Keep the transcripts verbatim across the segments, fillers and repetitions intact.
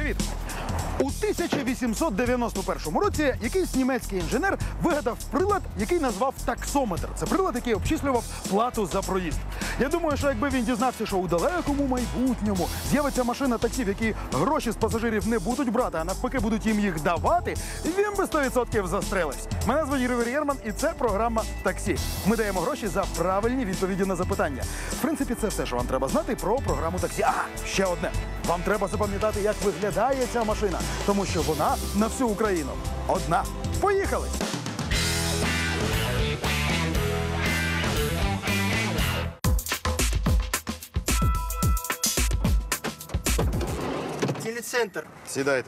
Привіт! У тисяча вісімсот дев'яносто першому році якийсь німецький інженер вигадав прилад, який назвав таксометр. Це прилад, який обчислював плату за проїзд. Я думаю, що якби він дізнався, що у далекому майбутньому з'явиться машина таксі, в якій гроші з пасажирів не будуть брати, а навпаки будуть їм їх давати, він би сто відсотків застрелився. Мене звуть Ігор Єрман, і це програма «Таксі». Ми даємо гроші за правильні відповіді на запитання. В принципі, це все, що вам треба знати про програму «Таксі». А, ще одне. Вам треба запам'ятати, як виглядає ця машина, тому що вона на всю Україну одна. Поїхали! Телецентр. Сідайте.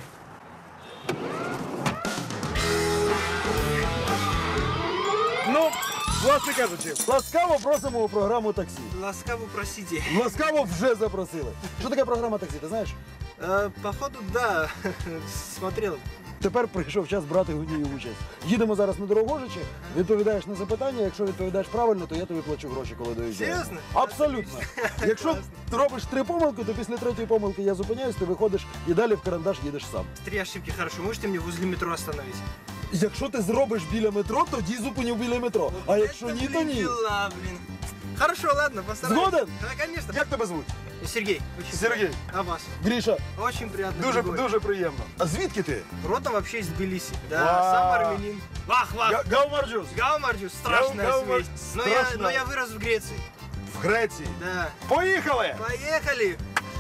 Ну, власне кажучи, ласкаво просимо у програму «Таксі». Ласкаво просите. Ласкаво вже запросили. Що таке програма «Таксі», ти знаєш? Э, походу, да. Смотрел. Тепер прийшов час брати у ній участь. Їдемо зараз на Дорогожичі, відповідаєш на запитання, якщо відповідаєш правильно, то я тобі плачу гроші, коли доїжджаю. Серйозно? Абсолютно. Якщо ти робиш три помилки, то після третьої помилки я зупиняюсь, ти виходиш і далі в карандаш їдеш сам. Три ошибки, хорошо. Можете мне возле метро остановить? Якщо ти зробиш біля метро, тоді зупиню біля метро. А якщо ні, то ні. Дела, блин. Хорошо, ладно, постараюсь. Згоден? Да, конечно. Як тебе звуть? Сергей. Очень Сергей. приятно. А вас? Гріша, Очень приятно. дуже, Григорий. дуже приємно. А звідки ти? Родом вообще из Тбилиси. Да, Вау. сам армянин. Вах, вах. Гаумарджус. Гаумарджус, страшная Гау- смесь. Но я, страшно. но я вырос в Греции. В Греції. Да. Поїхали! Поехали.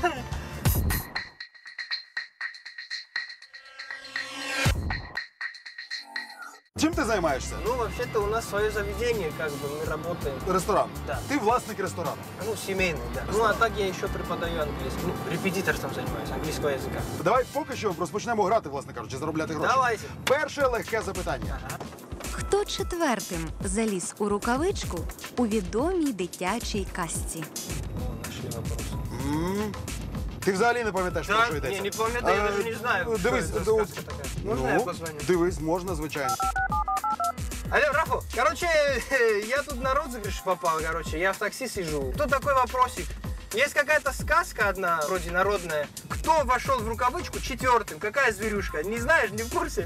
Чим ти займаєшся? Ну, вообще-то у нас свое заведение, как бы мы работаем. Ресторан. Да. Ти власник ресторану. Ну, семейный, да. Ну, а так я еще преподаю английский. Ну, репетиторством занимаюсь, английского языка. Давай поки що розпочнемо грати, власне кажучи, заробляти гроші. Давайте. Перше легке запитання. Ага. Хто четвертим заліз у рукавичку у відомій дитячій казці? О, нашли вопрос. М, Ти взагалі не пам'ятаєш, про що Да, йдеться? не, не помню, я А, даже не знаю, ну, что Дивись, это за ну, сказка такая. Можно я позвоню? Дивись, можна, звичайно. Алло, Рафу, короче, я тут на розыгрыш попал, короче, я в такси сижу. Тут такой вопросик. Есть какая-то сказка одна, вроде народная. Кто вошел в рукавычку четвертым? Какая зверюшка? Не знаешь, не в курсе?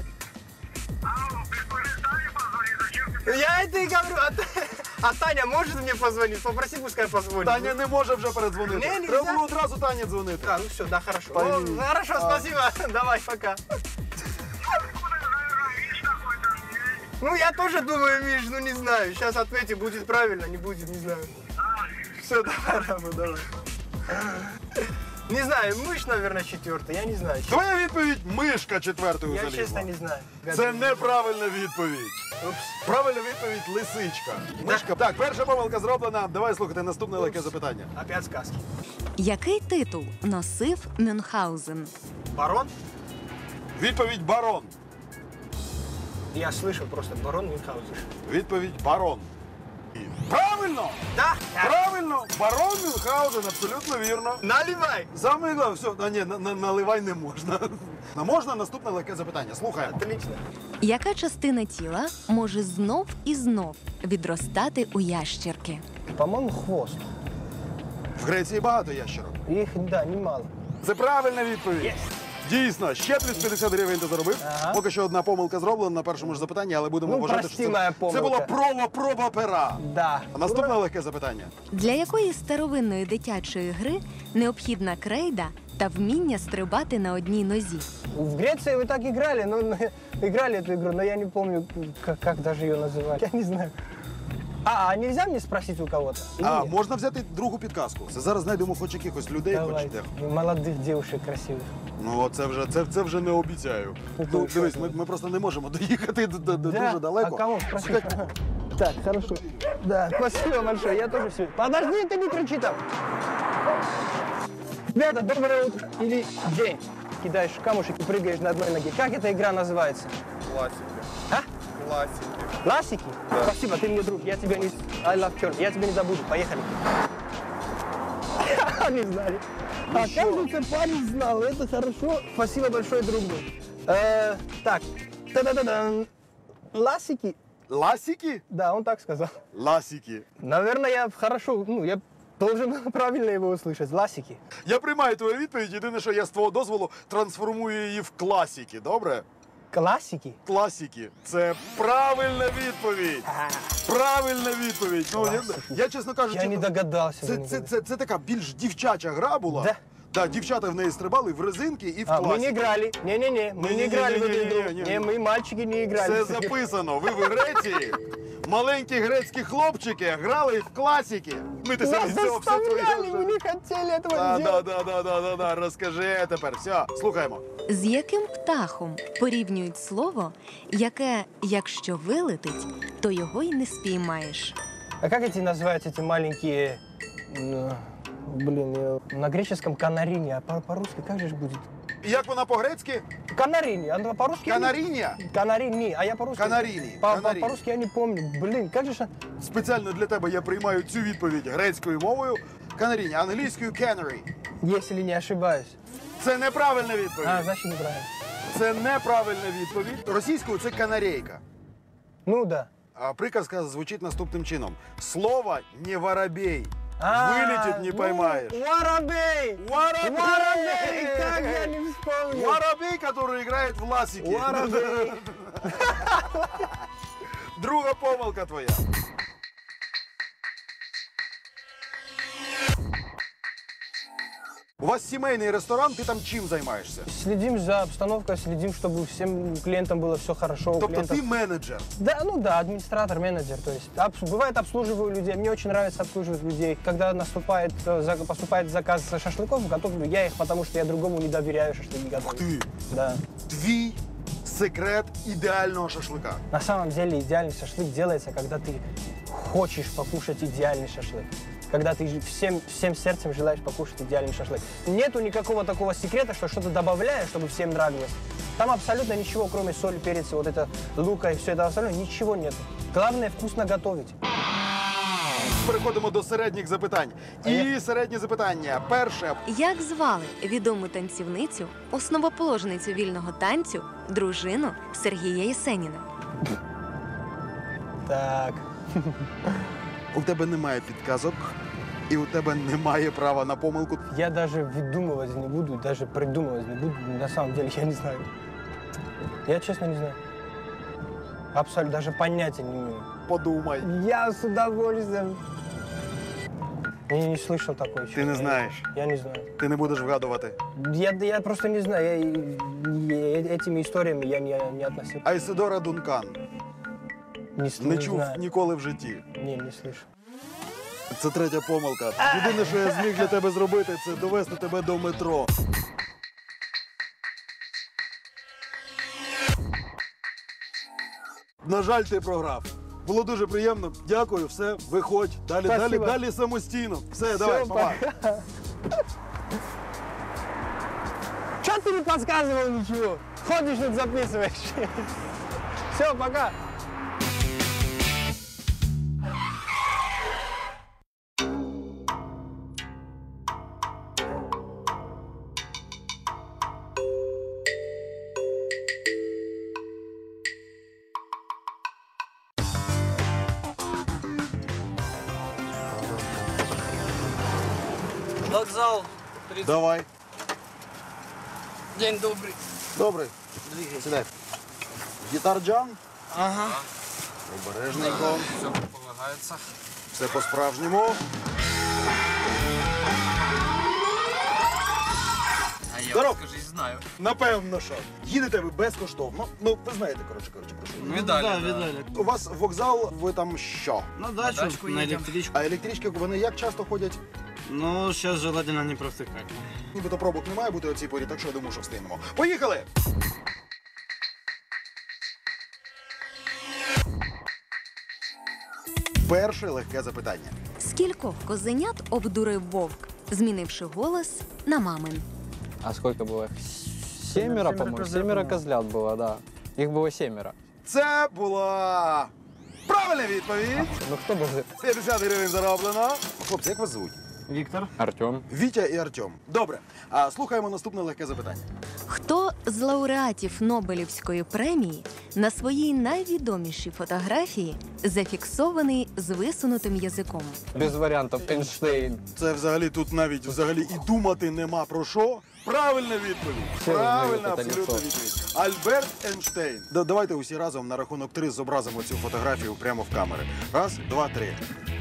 Я это и говорю. А, Т- а Таня может мне позвонить? Попроси, пускай позвонит. Таня не може вже передзвонити. Не, нельзя. Треба було одразу Тані дзвонити. А, ну все, да, хорошо. Пойми. Ну, хорошо, А. спасибо. Давай, пока. Ну, я тоже думаю, Миш, ну не знаю. Сейчас ответим, будет правильно, не будет, не знаю. Все, давай, Рафа, давай. Не знаю, мышь, наверное, четвертый, я не знаю. Твоя відповідь – мишка четвертою Я залізла. честно не знаю. Це неправильна відповідь. Упс. Правильна відповідь – лисичка. Мишка. Так, перша помилка зроблена. Давай слухати наступне легке запитання. Опять сказки. Який титул носив Мюнхгаузен? Барон? Відповідь – барон. Я слышал просто барон Мюнхгаузен. Відповідь – барон. Правильно! Да? Правильно! Барон Мюнхгаузен, абсолютно вірно. Наливай! Саме головне, все, а, ні, на, на, наливай не можна. А можна наступне легке запитання. Слухаємо. Отлично. Яка частина тіла може знов і знов відростати у ящірки? По-моему, хвост. В Греції багато ящерок. Их, да, немало. Це правильна відповідь. Yes. Дійсно, ще триста п'ятдесят гривень ти заробив. Ага. Поки що одна помилка зроблена на першому ж запитанні, але будемо Ну, вважати, прости, що моя це, помилка. це була проба, проба пера. Да. А наступне легке запитання. Для якої старовинної дитячої гри необхідна крейда та вміння стрибати на одній нозі? В Греции вы так играли, но играли эту игру, но я не помню, как, как даже ее называть. Я не знаю. А, а нельзя мне спросить у кого-то? Или А, нет? можна взяти другу підказку. Це зараз знайдемо хоч якихось людей, хоч Давай. де. Молодых девушек красивых. Ну, це вже, це, це вже не обіцяю. Ну, Ну, що дивись, ти? ми, ми просто не можемо доїхати до, до, до Да? дуже далеко. А кого спросить? Ага. Так, хорошо. Да, спасибо большое, я тоже все. Подожди, ты не кричи там. Ребята, доброе утро. Или день. Кидаешь камушек и прыгаешь на одной ноге. Как эта игра называется? Классики. А? Классики. Классики? Спасибо, ты мне друг. Я тебя не... I love черт. Я тебя не забуду. Поехали. Не знали. Оказывается, парень знал. Это хорошо. Спасибо большое, друг мой. Э, Так. Та-да-да-дан. Ласики? Ласики? Да, он так сказал. Ласики. Наверное, я хорошо, ну, я Должен был правильно его услышать. Ласики. Я приймаю твою відповідь, єдине, що я з твого дозволу трансформую її в класики, добре? Классики? Класики. Це правильна відповідь. Правильна відповідь. Ну, я, я, чесно кажучи, Я не догадался. це, бы це, никогда. це, це така більш дівчача гра була. Да? Да, дівчата в неї стрибали в резинки і в А, мы класики. не играли. Не-не-не, мы не, Не-не-не, играли в эту игру. не-не-не, Не, мы, мальчики, не играли. Це записано. Ви в Греції. Маленькі грецькі хлопчики грали в класики. Ми ти Нас самі з цього все заставляли, твоє. мы не хотели этого Да, да, делать. да, да, да, да, да. Розкажи тепер. Все, слухаємо. З яким птахом порівнюють слово, яке, якщо вилетить, то його й не спіймаєш? А как эти называются, эти маленькие... м, Блин, э, на греческом канарини, а по- по-русски как же ж будет? Як вона по-грецьки? Канарини, а по-русски... я не- Канаріння. Канарини, а я по-русски... Канарини, По- по- канарини. По-русски я не помню. Блин, как же ж... Спеціально для тебе я приймаю цю відповідь грецькою мовою. Канаріння, англійською canary. Если не ошибаюсь. Це неправильна відповідь. А, значит неправильно. Це неправильна відповідь. Російською це канарейка. Ну да. А приказка звучить наступним чином. Слово не воробей. А, Вылетит, не ну, поймаешь. Воробей! Воробей! Воробей! Как я не вспомнил! Воробей, который играет в ласики. Воробей! Друга помилка твоя. У вас сімейний ресторан, ти там чим займаєшся? Следим за обстановкой, следим, чтобы всем клиентам было все хорошо. у Тобто клиентов. ти менеджер. Да, ну да, администратор, менеджер. То есть обс- бывает обслуживаю людей. Мне очень нравится обслуживать людей. Когда наступает, э, за- поступает заказ шашлыков, готовлю я их, потому что я другому не доверяю шашлыки Ух готовить. ти! Да. Твій секрет ідеального шашлика. На самом деле идеальный шашлык делается, когда ты хочешь покушать идеальный шашлык. Когда ты всем, всем сердцем желаешь покушать идеальный шашлык. Нету никакого такого секрета, что что-то добавляешь, чтобы всем нравилось. Там абсолютно ничего, кроме соли, перца, вот это лука и все это остальное, ничего нету. Главное вкусно готовить. Переходимо до середніх запитань. І середні запитання. Перше. Як звали відому танцівницю, основоположницю вільного танцю, дружину Сергія Єсеніна? Так. У тебе немає підказок, і у тебе немає права на помилку. Я даже выдумывать не буду, даже придумывать не буду. На самом деле я не знаю. Я честно не знаю. Абсолютно, даже понятия не имею. Подумай. Я с удовольствием. Я не слышал такой. Ты не знаешь? Я не знаю. Ти не будеш вгадувати. Я, я просто не знаю. Я, я- этими историями я не, не относил. Айседора Дункан. Не, с- Не не чув знаю. ніколи в житті. Не, не слышу. Це третя помилка. Єдине, що я зміг для тебе зробити, це довести тебе до метро. На жаль, ти програв. Було дуже приємно. Дякую, все, виходь. Далі, далі, Спасибо. далі самостійно. Все, давай, папа. Че ты не подсказывал ничего? Ходишь тут записываешь. Все, пока. Вокзал. Давай. День добрый. Добре. Сідай. Гітарджан. Ага. Обережненько. Все полагается. Все по-справжньому. А я, Здоров. скажи, знаю. Напевно, що. Їдете ви безкоштовно. Ну, ви знаєте, коротше, коротше, про що. Видали, да, да. видали. У вас вокзал, ви там що? На дачу, дачку на едем. электричку. А електрички, вони як часто ходять? Ну, сейчас желательно не провтыкать. Нібито пробок не має бути о цій порі, так що я думаю, що встигнемо. Поїхали! Перше легке запитання. Скількох козенят обдурив вовк, змінивши голос на мамин? А сколько было? Семеро, по-моему. Семеро козлят было, да. Их было семеро. Це була правильна відповідь. Ну кто был? п'ятдесят гривень зароблено. Хлопці, як вас звуть? Виктор. Артем. Вітя і Артем. Добре. А слухаємо наступне легке запитання. Хто з лауреатів Нобелівської премії на своїй найвідомішій фотографії зафіксований з висунутим язиком? Без варіантів. Ейнштейн. Це взагалі тут навіть взагалі і думати нема про що. Правильна відповідь. Всі Правильна знають це абсолютно лицо. відповідь. Альберт Ейнштейн. Да, давайте усі разом на рахунок три зобразимо цю фотографію прямо в камери. Раз, два, три.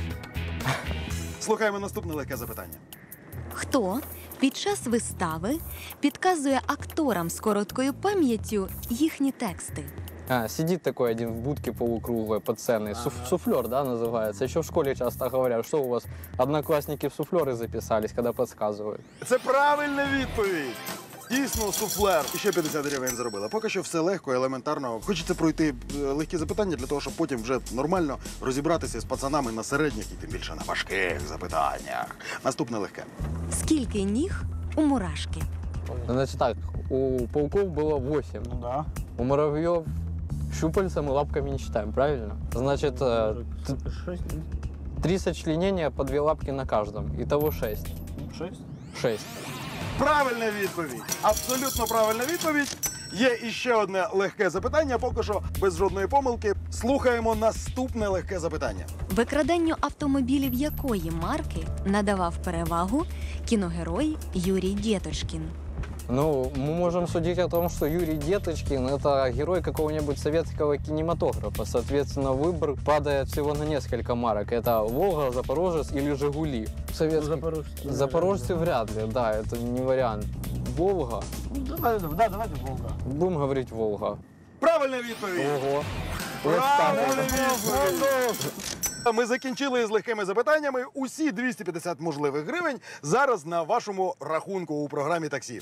Слухаємо наступне легке запитання. Хто під час вистави підказує акторам з короткою пам'яттю їхні тексти? А, сидит такой один в будке полукруглой, подценный. Суф- суфлер, да, называется. Еще в школе часто говорят, что у вас одноклассники в суфлеры записались, когда подсказывают. Це правильна відповідь. Дійсно, суфлер. І ще п'ятдесят гривень заробила. Поки що все легко, елементарно. Хочеться пройти е, легкі запитання для того, щоб потім вже нормально розібратися з пацанами на середніх і тим більше на важких запитаннях. Наступне легке. Скільки ніг у мурашки? Значит так, у пауков было восемь. Ну да. У муравьев щупальцем и лапками не считаем, правильно? Значит, э, т- Шесть. три сочленения по две лапки на каждом. Итого шесть. Шесть. Шесть. Правильна відповідь. Абсолютно правильна відповідь. Є іще одне легке запитання, поки що без жодної помилки. Слухаємо наступне легке запитання. Викраданню автомобілів якої марки надавав перевагу кіногерой Юрій Дєточкін? Ну, мы можем судить о том, что Юрий Деточкин – это герой какого-нибудь советского кинематографа. Соответственно, выбор падает всего на несколько марок. Это «Волга», «Запорожец» или «Жигули». Советский... Запорожцы. Запорожцы вряд ли, да, это не вариант. «Волга». Ну, давай, да, давайте Волга. Будем говорить «Волга». Правильна відповідь. Ого. Вот так Правильна вот. відповідь. Ми закінчили з легкими запитаннями. Усі двісті п'ятдесят можливих гривень зараз на вашому рахунку у програмі «Таксі».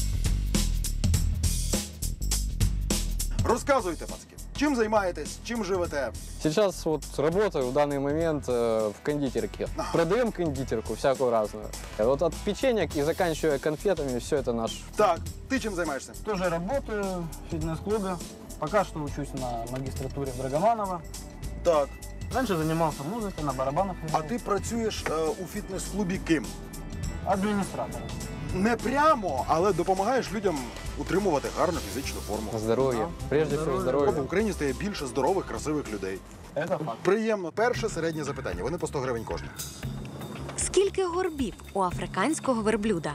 Розказуйте, пацки, чим займаєтесь, чим живете? Сейчас вот работаю в данный момент э, в кондитерке. Продаем кондитерку всякую разную. Вот от печенек и заканчивая конфетами, все это наш. Так, ти чим займаєшся? Тоже работаю в фитнес-клубе. Пока что учусь на магистратуре в Драгоманова. Так. Раньше занимался музыкой, на барабанах А играл. ти працюєш е, у фітнес-клубі ким? Администратором. Не прямо, але допомагаєш людям утримувати гарну фізичну форму. Здоровье. Прежде всего В здоровье. Україні стає більше здорових, красивих людей. Это факт. Приємно. Перше середнє запитання. Вони по сто гривень кожне. Скільки горбів у африканського верблюда?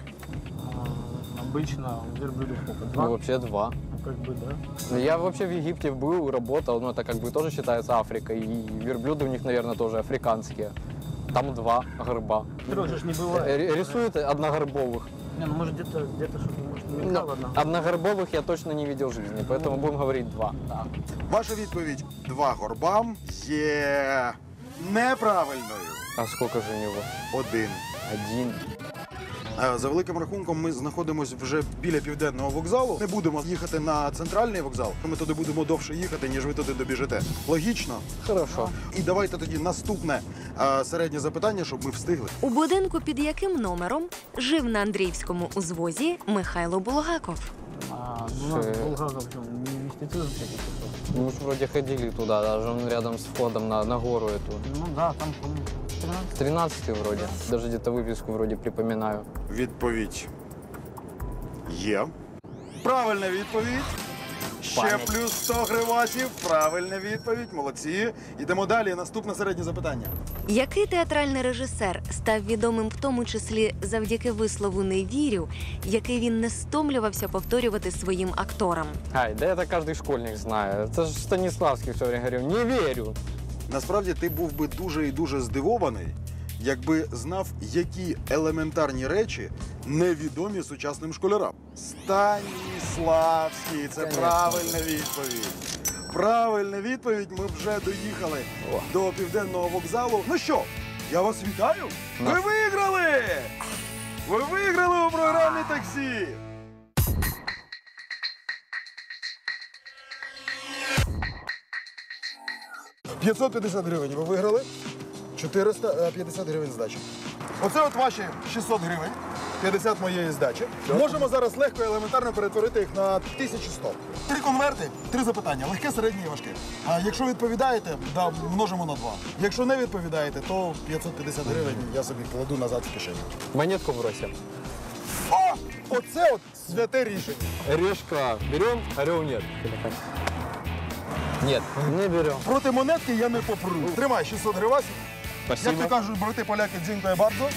А, Обычно верблюдов сколько? Два? Ну, вообще два. Ну, как бы, да. Ну, я вообще в Египте был, работал, но это как бы тоже считается Африкой. И верблюды у них, наверное, тоже африканские. Там два горба. Трех же ж не Э, бывает. р- Рисуют одногорбовых. Не, ну может где-то где-то что-то может Ну, мелькало одна. одногорбовых я точно не видел в жизни, поэтому будем говорить два. Да. Ваша відповідь два горба є неправильною. А сколько же у него? Один. Один. Е, За великим рахунком, ми знаходимося вже біля південного вокзалу. Не будемо їхати на центральний вокзал. Ми туди будемо довше їхати, ніж ви туди добіжите. Логічно. Хорошо. І давайте тоді наступне е, середнє запитання, щоб ми встигли. У будинку під яким номером жив на Андріївському узвозі Михайло Булгаков? А, ну, у нас Шесть. Булгаков что, не мистицизм всякий такой? Мы ж вроде ходили туда, даже он рядом с входом на, на гору эту. Ну да, там помню. тринадцать. тринадцатый вроде. Даже где-то выписку вроде припоминаю. Відповідь є. Правильна відповідь. Ще Пам'ять. плюс сто гривасів. Правильна відповідь. Молодці. Йдемо далі. Наступне середнє запитання. Який театральний режисер став відомим в тому числі завдяки вислову «не вірю», який він не стомлювався повторювати своїм акторам? Ай, да это каждый школьник знает. Это же Станиславский все время говорил, не верю. Насправді ти був би дуже і дуже здивований, якби знав, які елементарні речі невідомі сучасним школярам. Станіславський, це Конечно. правильна відповідь. Правильна відповідь. Ми вже доїхали О. до південного вокзалу. Ну що, я вас вітаю. На. Ви виграли! Ви виграли у програмі «Таксі». п'ятсот п'ятдесят гривень ви виграли. чотириста п'ятдесят гривень здачі. Оце от ваші шістсот гривень. п'ятдесят моєї здачі. Можемо зараз легко і елементарно перетворити їх на тисячу сто. Три конверти, три запитання. Легке, середнє і важке. А якщо відповідаєте, да, множимо на два. Якщо не відповідаєте, то п'ятсот п'ятдесят гривень я собі кладу назад в кишеню. Монетку бросим. О! Оце от святе рішення. Решка берем, орел нет. Нет, не берем. Проти монетки я не попру. Тримай шістсот гривасів. Як Спасибо. то кажуть, брати поляки, дзінькає бардо.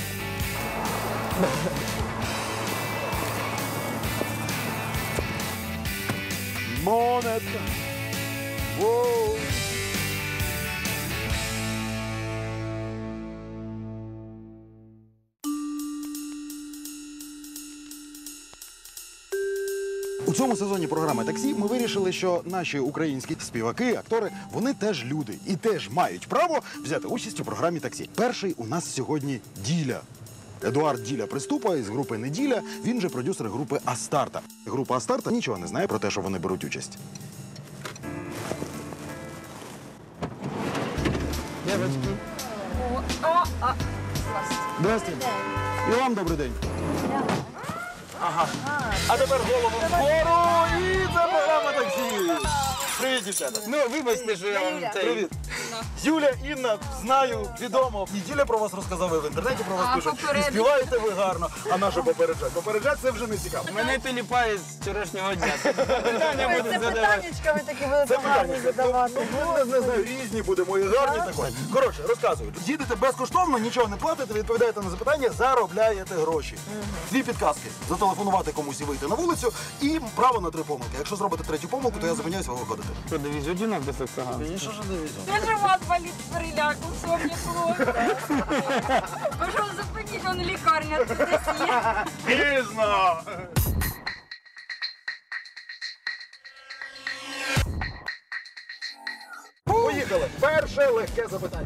Монетка. Воу. У цьому сезоні програми «Таксі» ми вирішили, що наші українські співаки, актори, вони теж люди і теж мають право взяти участь у програмі «Таксі». Перший у нас сьогодні Діля. Едуард Діля Приступа із групи «Неділя», він же продюсер групи «Астарта». Група «Астарта» нічого не знає про те, що вони беруть участь. Здрасте. І вам добрий день. Ага. А тепер голову вгору і це програма «Таксі». Привіт, дівчата. Ну, вибачте, що я вам цей... Привіт. Юля, Інна, знаю, відомо. І Діля про вас розказав, і в інтернеті про вас А, пишуть. І попередить. співаєте ви гарно, а наше попереджать. Попереджать це вже не цікаво. Мене теліпає з вчорашнього дня. Питання Це будуть задавати. питаннячка ви такі будете Це гарні питання. задавати. Ну, не, не знаю, різні будемо і гарні такої. Коротше, розказую. Їдете безкоштовно, нічого не платите, відповідаєте на запитання, заробляєте гроші. Дві підказки. Зателефонувати комусь і вийти на вулицю, і право на три помилки. Якщо зробите третю помилку, то я зупиняюсь, ви виходите. Что, довезете нас до Саксагана? І що ж дивіться? Це живот болить з переляку, що мені плохо. Пожалуйста, зупиніть, вон лікарня тут десь є. Пізно! Поїхали. Перше легке запитання.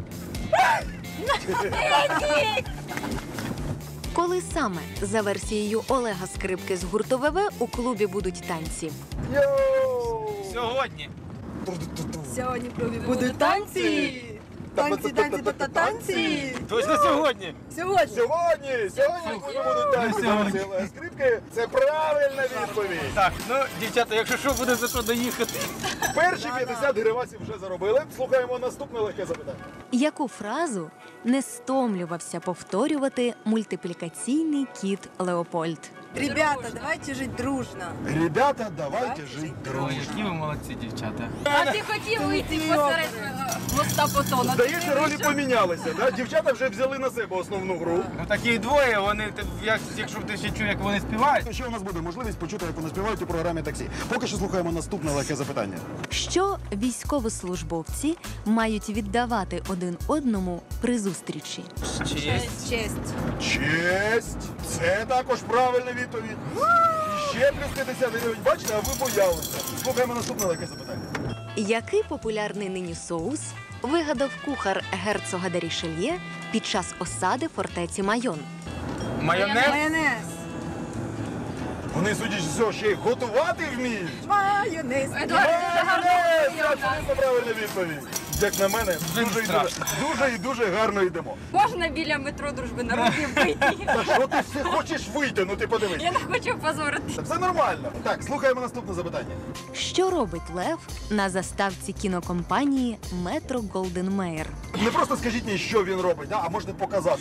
Коли саме, за версією Олега Скрипки з гурту ВВ, у клубі будуть танці? Йоу! Сьогодні. Сьогодні в клубі будуть танці. Танці, танці, та танці. Точно сьогодні. Сьогодні. Сьогодні! Сьогодні коли будуть танці танці Олега Скрипки. Це правильна відповідь. Так, ну, дівчата, якщо що, буде за що доїхати. Перші п'ятдесят гривасів вже заробили. Слухаємо наступне легке запитання. Яку фразу не стомлювався повторювати мультиплікаційний кіт Леопольд? Ребята, давайте жить дружно. Ребята, давайте жити Ой, дружно. які ви молодці, дівчата. А ти хотів вийти посеред моста Потона. Здається, ролі помінялися, да? Дівчата вже взяли на себе основну гру. Ну таких двоє, вони, ти- як, якщо б ти ще чув, як вони співають. Ще у нас буде можливість почути, як вони співають у програмі «Таксі». Поки що слухаємо наступне легке запитання. Що військовослужбовці мають віддавати один одному при зустрічі? Честь. Честь. Честь! Це також правильна відповідь. І ще плюс п'ятдесят гривень. Бачите, а ви боялися. Слухаємо наступне легке запитання. Який популярний нині соус вигадав кухар герцога де Рішельє під час осади фортеці Майон? Майонез? Майонез. Вони, судячи з цього, ще й готувати вміють. Майонез. Майонез! Це абсолютно правильна відповідь. Як на мене, дуже і дуже, страшно. дуже і дуже гарно йдемо. Можна біля метро Дружби народів вийти? Та що ти все хочеш вийти? Ну ти подивись. Я не хочу позорити. Все нормально. Так, слухаємо наступне запитання. Що робить Лев на заставці кінокомпанії Метро Голден Мейер? Не просто скажіть мені, що він робить, да? А можете показати.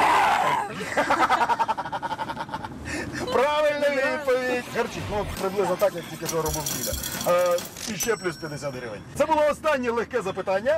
Правильна відповідь. Гарчить, ну от приблизно так, як тільки що робив Діля. Е, і ще плюс п'ятдесят гривень. Це було останнє легке запитання.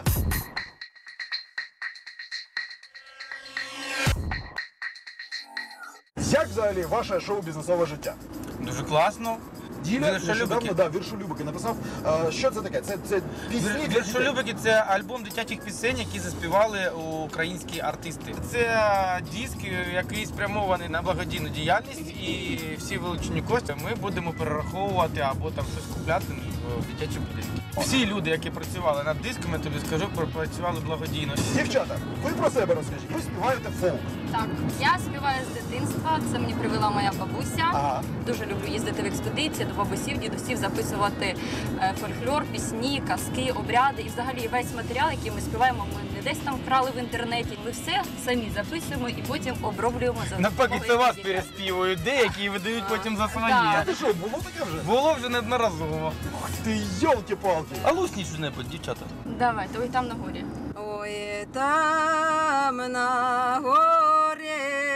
Як взагалі ваше шоу-бізнесове життя? Дуже класно. Діля Віршолюбики. нещодавно, да, віршолюбики написав. Е, що це таке? Це, це пісні для дітей? Віршолюбики – це альбом дитячих пісень, які заспівали українські артисти. Це диск, який спрямований на благодійну діяльність, і всі вилучені кошти ми будемо перераховувати або там щось купляти в дитячі будинки. Всі люди, які працювали над диском, я тобі скажу, працювали благодійно. Дівчата, ви про себе розкажіть. Ви співаєте фолк. Так, я співаю з дитинства, це мені привела моя бабуся. Ага. Дуже люблю їздити в експедиції до бабусів, дідусів, записувати е, фольклор, пісні, казки, обряди. І взагалі весь матеріал, який ми співаємо, ми не десь там вкрали в інтернеті. Ми все самі записуємо і потім оброблюємо за Навпаки, допомогою це вас дітей. переспівують деякі і видають потім за своє. Да. Ти що, було таке вже? Було вже неодноразово. Ух ти, йолки-палки. А лусніть що-небудь, дівчата. Давайте, ой, там на горі. Ой, там на горі,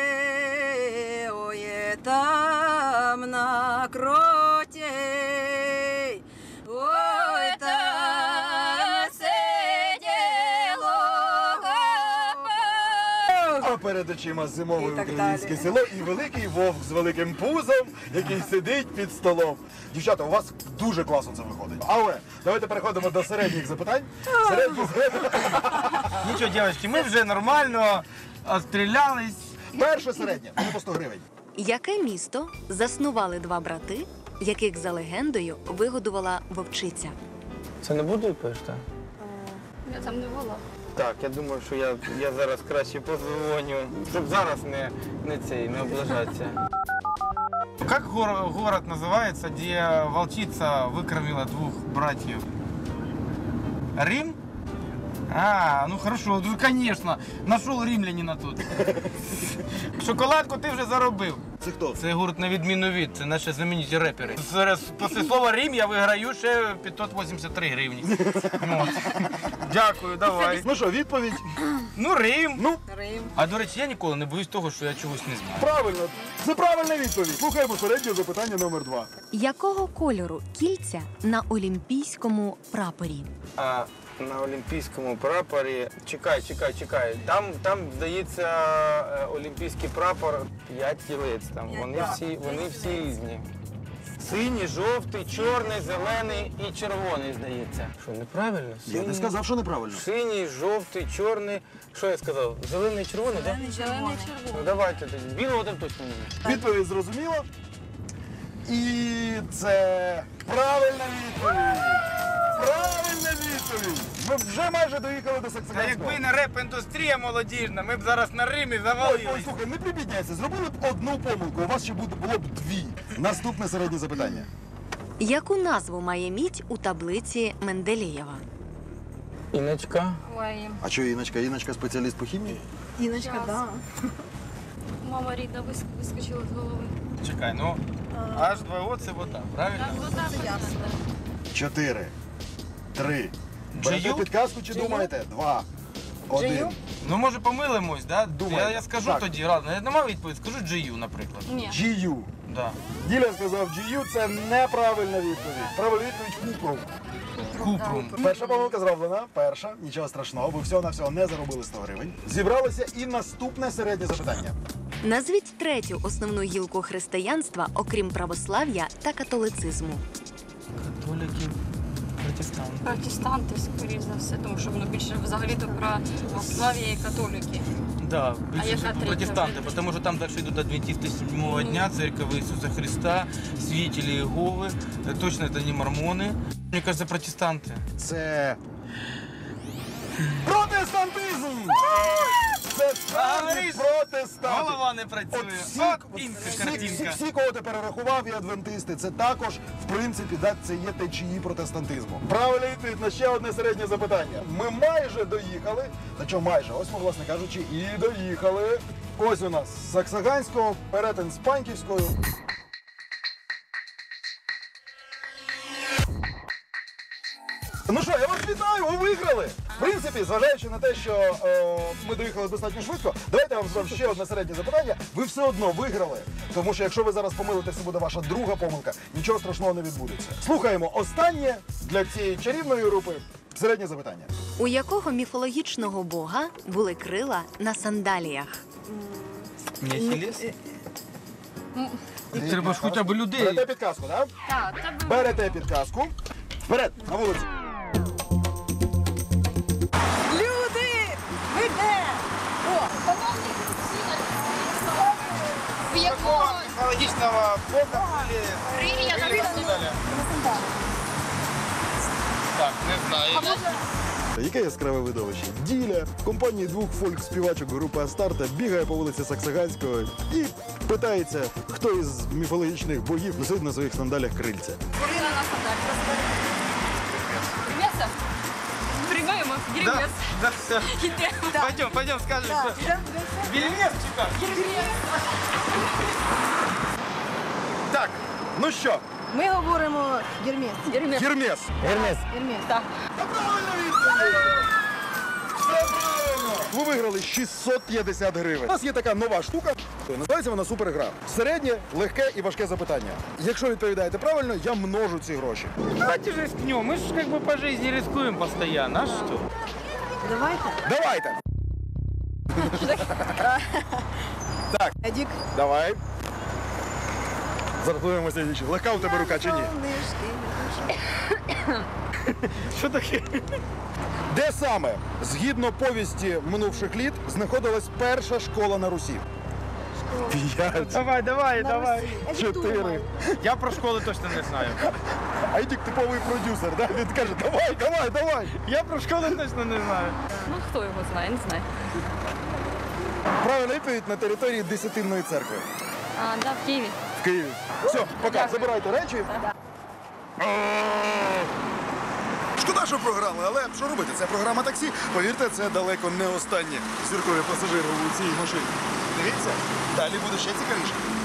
ой, там на кроті, ой, там сиділо А перед очима зимове І так українське далі. село і великий вовк з великим пузом, який сидить під столом. Дівчата, у вас дуже класно це виходить. Але давайте переходимо до середніх запитань. Середні... Нічого, дівчатки, ми вже нормально отстрілялись. Перше середнє, воно по сто гривень. Яке місто заснували два брати, яких за легендою вигодувала вовчиця? Це не буде пешта? Я там не була. Так, я думаю, що я, я зараз краще позвоню, щоб зараз не, не цей, не облажатися. Как гор- город называется, где волчица выкормила двух братьев? Рим? А, ну хорошо, ну конечно, нашел римлянина тут. Шоколадку ти вже заробив. Це хто? Це гурт на відміну від, це наші знамениті репери. Зараз після слова Рим я виграю ще п'ятсот вісімдесят три гривні. От. Дякую, давай. Ну що, відповідь? Ну, Рим. Ну, Рим. А до речі, я ніколи не боюсь того, що я чогось не знаю. правильно. Це правильна відповідь. Слухаємо середнє запитання номер два. Якого кольору кільця на олімпійському прапорі? А на олімпійському прапорі. Чекай, чекай, чекай. Там, там здається, е, олімпійський прапор п'ять кілець. Там вони всі, вони всі різні. Синій, жовтий, чорний, зелений і червоний, здається. Що, неправильно? Я не сказав, що неправильно. Синій, жовтий, чорний. Що я сказав? Зелений, червоний, так? Зелений, червоний. Ну давайте тоді. Білого там точно немає. Відповідь зрозуміла. І це правильна відповідь. Правильна відповідь. Ми вже майже доїхали до Та Саксаганського. якби не реп-індустрія молодіжна, ми б зараз на Римі Ой, ой, завалились. слухай, не припідняйся. Зробили б одну помилку, у вас ще буде- було б дві. Наступне середнє запитання. Яку назву має мідь у таблиці Менделєєва? Іночка. Ой, А що, Іночка? Іночка спеціаліст по хімії? Іночка, Час. да. мама рідна вис- вискочила з голови. Чекай, ну аж два о це вода, правильно? Вода, понятно. Чотири. Три. Берете Джию? підказку чи думаєте? Два. Один. Джию? Ну може помилимось, да? Думаю. Я, я скажу Так. тоді, ладно, я не мав відповідь, скажу Джию, наприклад. Ні. Джію. Да. Діля сказав Джію, це неправильна відповідь. Правильна відповідь Купрум. Купрум. Перша помилка зроблена. Перша. Нічого страшного. Ви всього на всього не заробили сто гривень. Зібралося і наступне середнє запитання. Назвіть третю основну гілку християнства, окрім православ'я та католицизму. Католики, протестанти. Протестанти, скоріш за все, тому що воно більше взагалі-то про православ'я і католики. Да, А більше яка третя? протестанти, потому що там далі йдуть до двадцять седьмого дня, Церковь Ісуса Христа, свидетели Єгови, точно це не мормони. Мені кажется, протестанти. Це протестантизм! Це справді Говориш, протестанти. Голова не працює. От всі, От от інша всі, всі, картинка. всі, кого ти перерахував, і адвентисти, це також, в принципі, да, це є течії протестантизму. Правильна відповідь на ще одне середнє запитання. Ми майже доїхали, та що майже, ось ми, власне кажучи, і доїхали. Ось у нас з Саксаганського, перетин з Паньківською. Ну що, я вас вітаю, ви виграли! В принципі, зважаючи на те, що е, ми доїхали достатньо швидко, давайте я вам задам ще одне середнє запитання. Ви все одно виграли. Тому що якщо ви зараз помилите, це буде ваша друга помилка, нічого страшного не відбудеться. Слухаємо останнє для цієї чарівної групи середнє запитання. У якого міфологічного бога були крила на сандаліях? Мехіліс? Треба ж хоча б людей. Берете підказку, так? Так, це був Берете підказку. Вперед, на вулицю. Люди! Ви де? В якого Міфологічного бога були... крилля на Далі. Так, не знаю. Яке яскраве видовище? Діля, компанії двох фольк-співачок групи Астарта бігає по вулиці Саксаганського і питається, хто із міфологічних богів носить на своїх сандалях крильця. крила на сандаль. М'ясо? Сберегаемо. Да, Гермес. да, все. Идем. Пойдем, пойдем, скажем. Так, что- ідемо, ідемо. Бельмесчика. Так, ну що, Ми говоримо Гермес. Гермес. Гермес. Гермес. Гермес. Да. Ви виграли шістсот п'ятдесят гривень. У нас є така нова штука, називається вона супергра. Середнє, легке і важке запитання. Якщо відповідаєте правильно, я множу ці гроші. Давайте же рискнем. Мы же как бы по жизни рискуем постоянно. А что? Давайте. Давайте. Едік. Давай. Зарахуємося двічі. Легка у тебе рука чи ні? Что таке? Де саме, згідно повісті минувших літ, знаходилась перша школа на Русі? П'ять, Давай, давай, давай. чотири. Я про школи точно не знаю. Айдік типовий продюсер, да? Він каже, давай, давай, давай. Я про школи точно не знаю. Ну, хто його знає, не знаю. Правильна відповідь на території Десятинної церкви. А, да, в Києві. В Києві. Все, пока, забирайте речі. Шкода, що програли, але що робити? Це програма таксі. Повірте, це далеко не останні зіркові пасажири у цій машині. Дивіться, далі буде ще цікавіше.